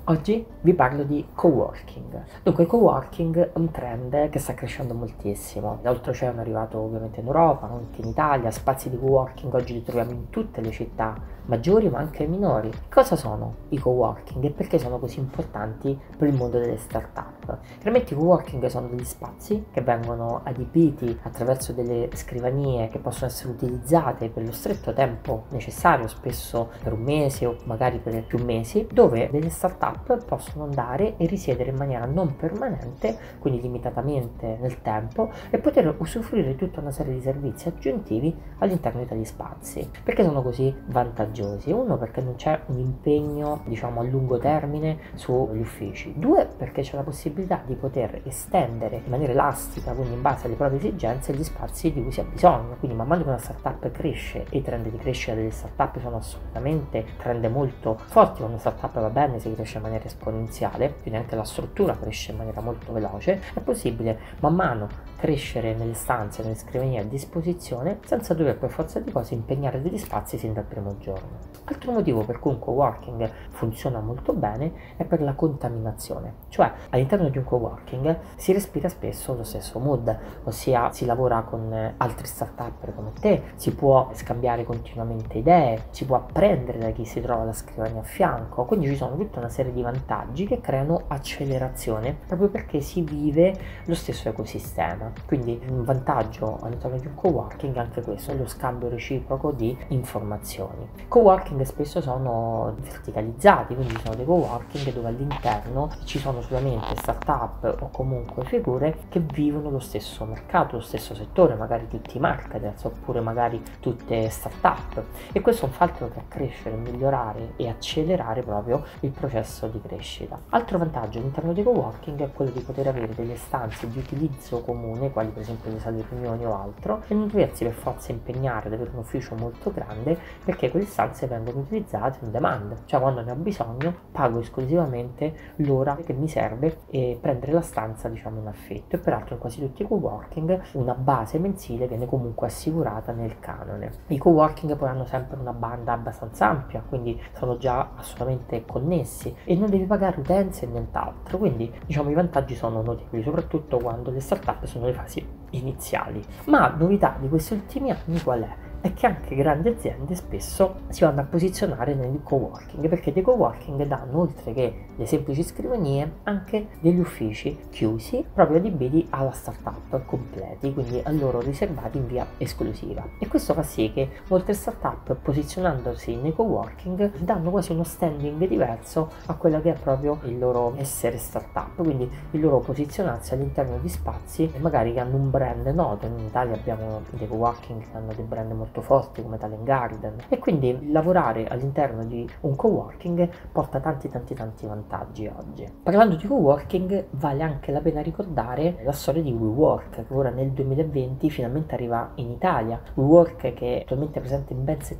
Oggi vi parlo di coworking. Dunque, il coworking è un trend che sta crescendo moltissimo. L'oltreoceano è arrivato ovviamente in Europa, anche in Italia. Spazi di coworking oggi li troviamo in tutte le città maggiori ma anche minori. Cosa sono i coworking e perché sono così importanti per il mondo delle start-up? Chiaramente i coworking sono degli spazi che vengono adibiti attraverso delle scrivanie che possono essere utilizzate per lo stretto tempo necessario, spesso per un mese o magari per più mesi, dove delle start-up possono andare e risiedere in maniera non permanente, quindi limitatamente nel tempo, e poter usufruire di tutta una serie di servizi aggiuntivi all'interno di tali spazi. Perché sono così vantaggiosi? Uno, perché non c'è un impegno, diciamo, a lungo termine sugli uffici. Due, perché c'è la possibilità di poter estendere in maniera elastica, quindi in base alle proprie esigenze, gli spazi di cui si ha bisogno. Quindi man mano che una startup cresce, e i trend di crescita delle startup sono assolutamente trend molto forti. Quando una startup va bene si cresce in maniera esponenziale, quindi anche la struttura cresce in maniera molto veloce. È possibile man mano crescere nelle stanze, nelle scrivanie a disposizione, senza dover per forza di cose impegnare degli spazi sin dal primo giorno. Altro motivo per cui un coworking funziona molto bene è per la contaminazione, cioè all'interno di un coworking si respira spesso lo stesso mood, ossia si lavora con altri start-up come te, si può scambiare continuamente idee, si può apprendere da chi si trova alla scrivania a fianco, quindi ci sono tutta una serie di vantaggi che creano accelerazione proprio perché si vive lo stesso ecosistema. Quindi un vantaggio all'interno di un coworking è anche questo, lo scambio reciproco di informazioni. Coworking spesso sono verticalizzati, quindi ci sono dei coworking dove all'interno ci sono solamente start-up o comunque figure che vivono lo stesso mercato, lo stesso settore, magari tutti i marketers oppure magari tutte start-up, e questo non fa altro che accrescere, migliorare e accelerare proprio il processo di crescita. Altro vantaggio all'interno dei coworking è quello di poter avere delle stanze di utilizzo comune, quali per esempio le sale riunioni o altro, e non doversi per forza impegnare ad avere un ufficio molto grande, perché quelle stanze vengono utilizzate on demand, cioè quando ne ho bisogno pago esclusivamente l'ora che mi serve e prendere la stanza, diciamo, in affitto. E peraltro in quasi tutti i coworking una base mensile viene comunque assicurata nel canone. I coworking poi hanno sempre una banda abbastanza ampia, quindi sono già assolutamente connessi e non devi pagare utenze e nient'altro, quindi diciamo i vantaggi sono notevoli, soprattutto quando le startup sono le fasi iniziali. Ma novità di questi ultimi anni qual è? È che anche grandi aziende spesso si vanno a posizionare nel coworking, perché dei coworking danno, oltre che le semplici scrivanie, anche degli uffici chiusi proprio adibiti alla startup completi, quindi a loro riservati in via esclusiva. E questo fa sì che molte startup, posizionandosi nei coworking, danno quasi uno standing diverso a quello che è proprio il loro essere startup, quindi il loro posizionarsi all'interno di spazi magari che hanno un brand noto. In Italia abbiamo dei coworking che hanno dei brand molto forti come Talent Garden, e quindi lavorare all'interno di un coworking porta tanti vantaggi oggi. Parlando di coworking, vale anche la pena ricordare la storia di WeWork, che ora nel 2020 finalmente arriva in Italia. WeWork, che è attualmente presente in ben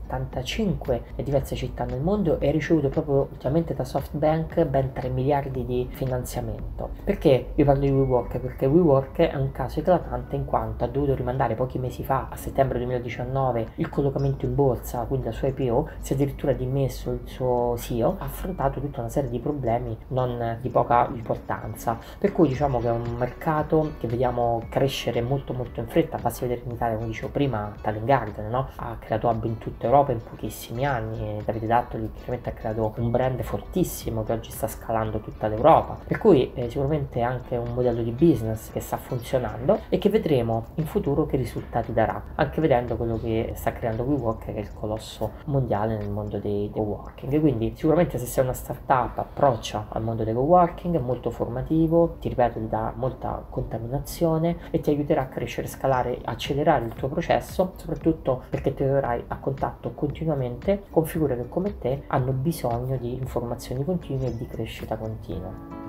75 e diverse città nel mondo, e ha ricevuto proprio ultimamente da SoftBank ben 3 miliardi di finanziamento. Perché vi parlo di WeWork? Perché WeWork è un caso eclatante, in quanto ha dovuto rimandare pochi mesi fa, a settembre 2019, il collocamento in borsa, quindi la sua IPO, si è addirittura dimesso il suo CEO, ha affrontato tutta una serie di problemi non di poca importanza, per cui diciamo che è un mercato che vediamo crescere molto in fretta. Basti vedere in Italia, come dicevo prima, Talent Garden, no? Ha creato hub in tutta Europa in pochissimi anni, e Davide Dattoli chiaramente ha creato un brand fortissimo che oggi sta scalando tutta l'Europa, per cui sicuramente è anche un modello di business che sta funzionando e che vedremo in futuro che risultati darà, anche vedendo quello che sta creando WeWork, che è il colosso mondiale nel mondo dei coworking. Quindi sicuramente se sei una startup, approccia al mondo dei coworking, è molto formativo, ti ripeto, ti dà molta contaminazione e ti aiuterà a crescere, scalare, accelerare il tuo processo, soprattutto perché ti troverai a contatto continuamente con figure che come te hanno bisogno di informazioni continue e di crescita continua.